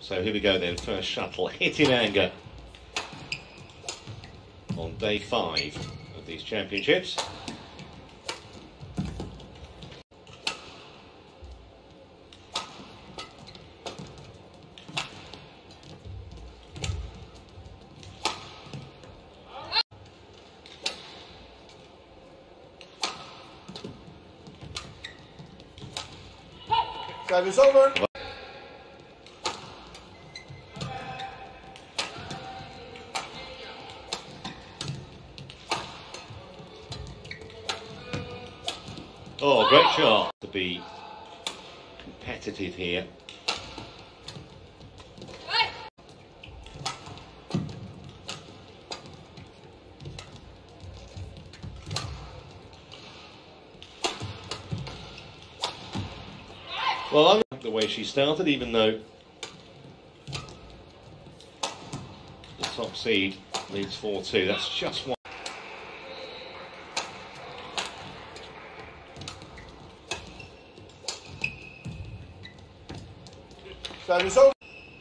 So here we go then, first shuttle hit in anger on day 5 of these championships. Service over. Oh, great shot to be competitive here. Well, I like the way she started, even though the top seed leads 4-2. That's just one. Service over.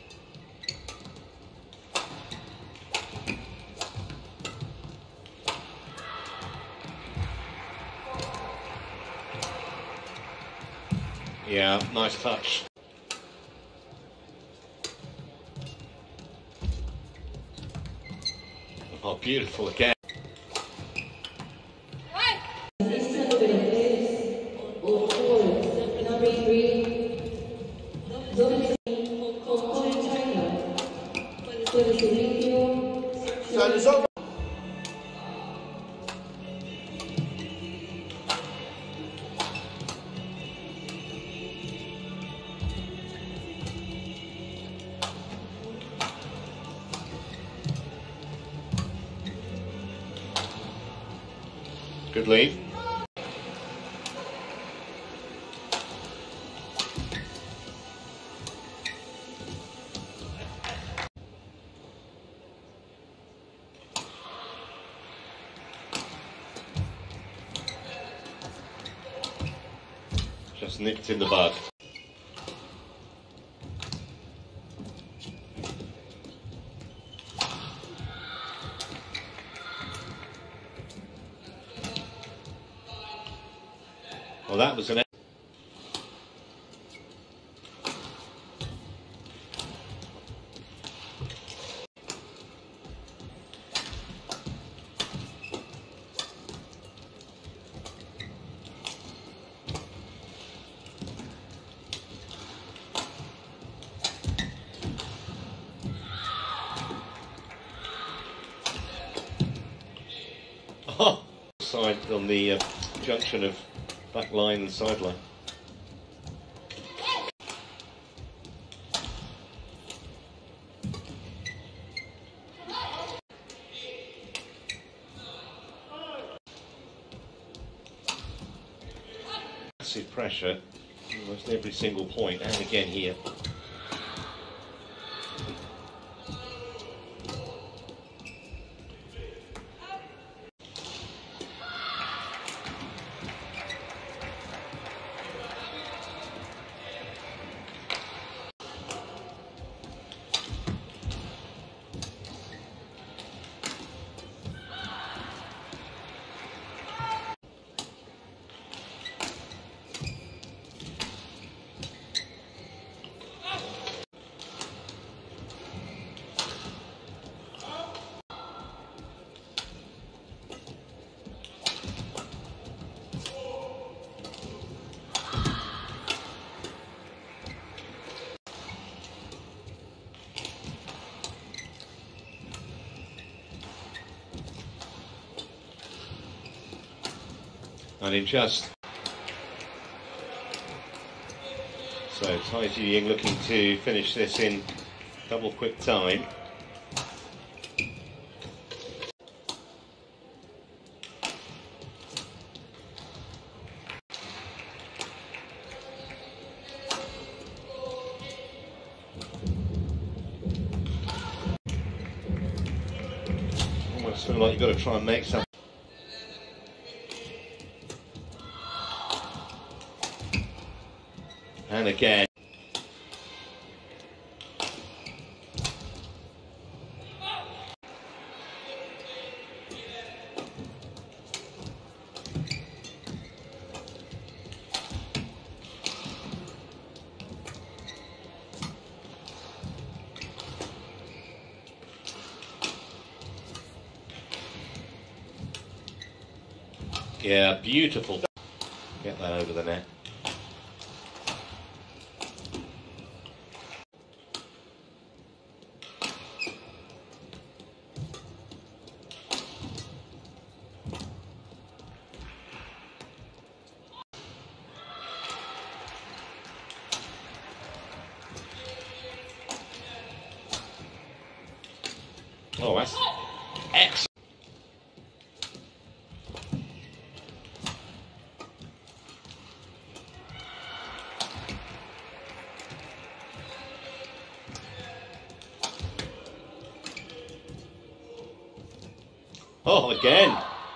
Yeah, nice touch. Oh, beautiful again. Service over. Good lead. Just nipped in the bud. Well, that was an side on the junction of back line and sideline. Massive pressure, almost every single point, and again here. And in just so Tai Tzu-Ying looking to finish this in double quick time. Almost feel like you've got to try and make something. And again. Yeah, beautiful. Get that over the net. Oh, that's excellent. Oh, again.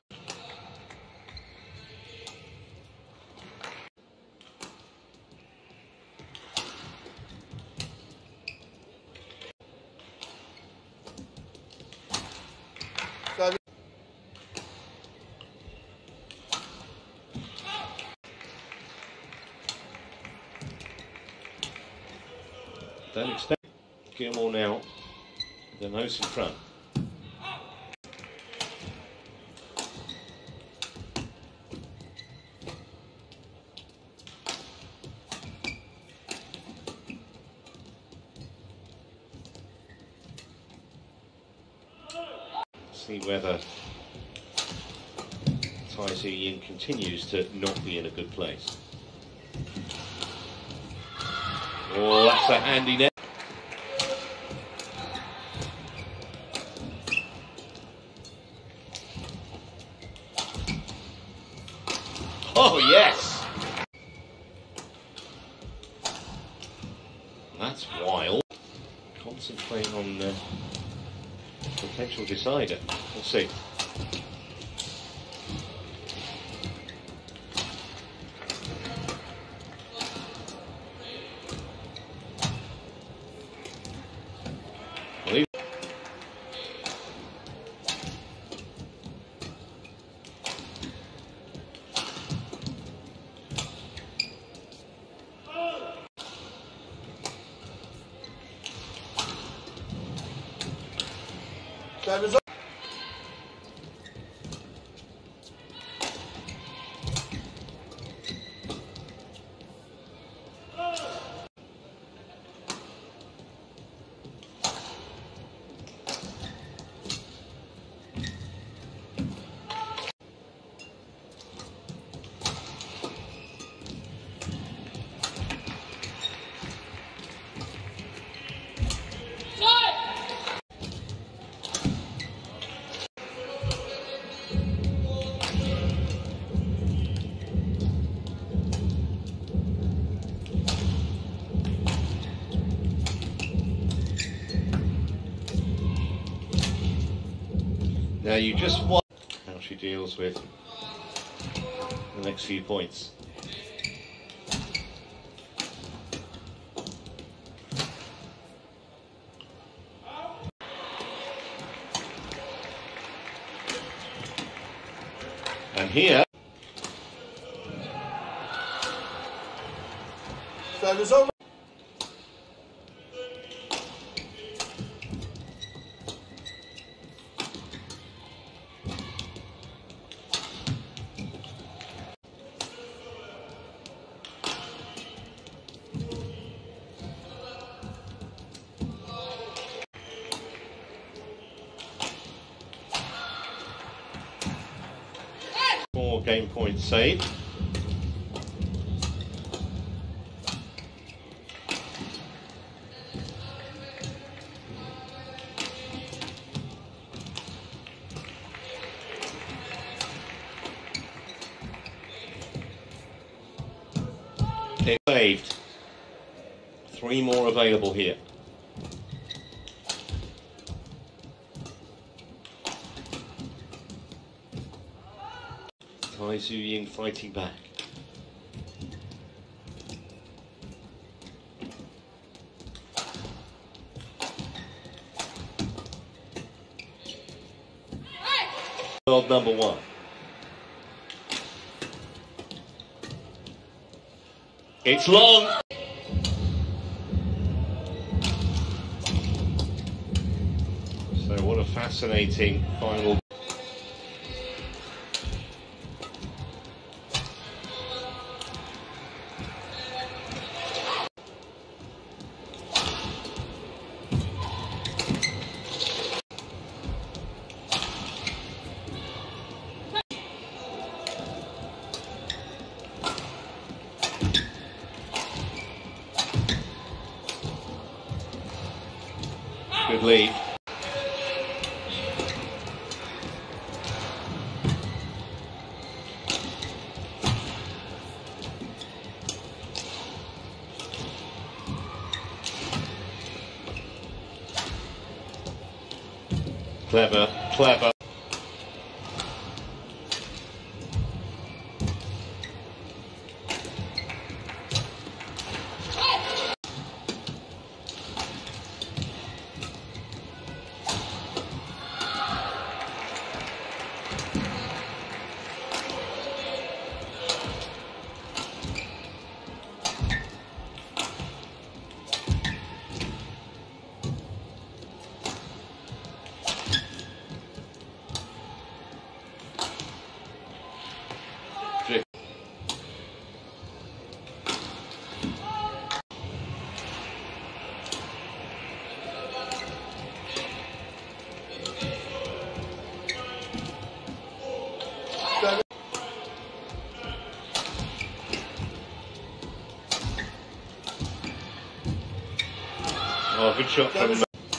Service. Don't expect Gilmore now. The nose in front. See whether Tai Tzu Ying continues to not be in a good place. Oh, that's a handy net. Oh, yes! That's wild. Concentrate on potential decider. Let's see. Service. Now you just watch how she deals with the next few points. And here, Service over. four game points saved. It's saved. Three more available here. Tai Tzu Ying fighting back. World number one. It's long. So what a fascinating final. Good lead. Clever, clever. Drift. Oh, good shot from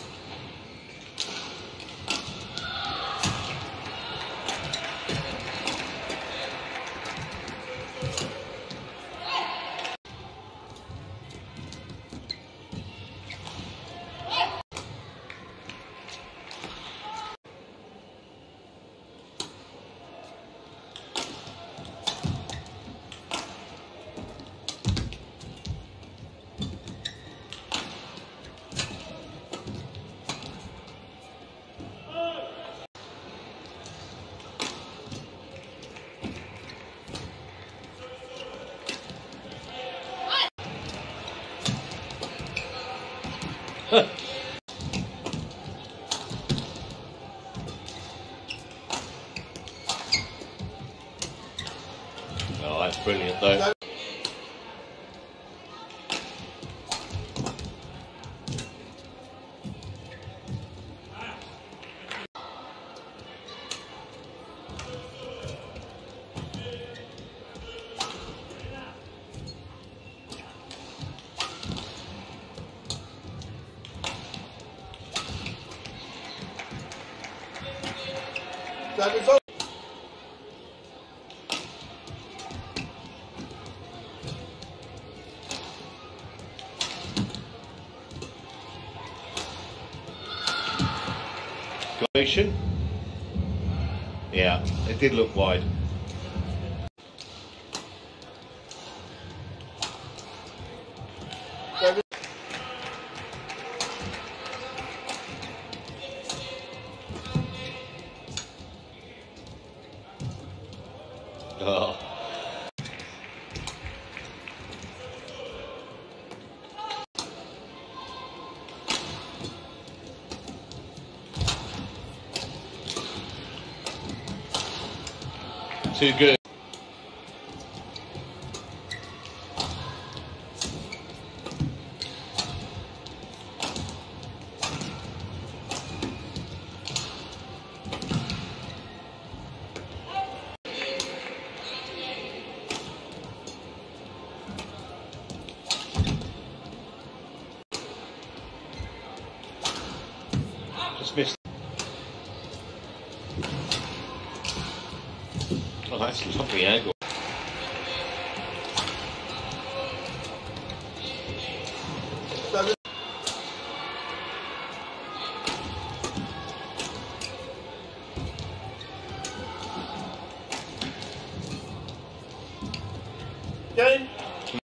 Oh, that's brilliant though. Service over. Completion. Yeah, it did look wide. Service. Oh. Too good. Just missed. Oh, that's a lovely angle.